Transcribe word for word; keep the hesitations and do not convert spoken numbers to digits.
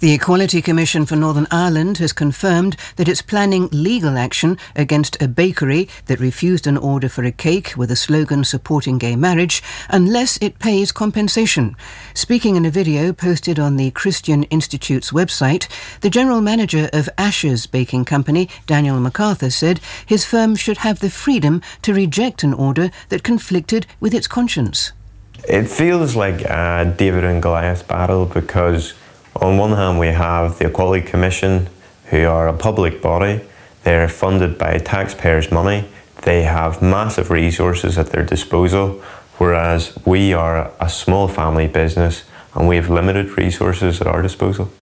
The Equality Commission for Northern Ireland has confirmed that it's planning legal action against a bakery that refused an order for a cake with a slogan supporting gay marriage unless it pays compensation. Speaking in a video posted on the Christian Institute's website, the general manager of Ashes Baking Company, Daniel MacArthur, said his firm should have the freedom to reject an order that conflicted with its conscience. It feels like a David and Goliath battle because on one hand we have the Equality Commission, who are a public body. They're funded by taxpayers' money. They have massive resources at their disposal, whereas we are a small family business and we have limited resources at our disposal.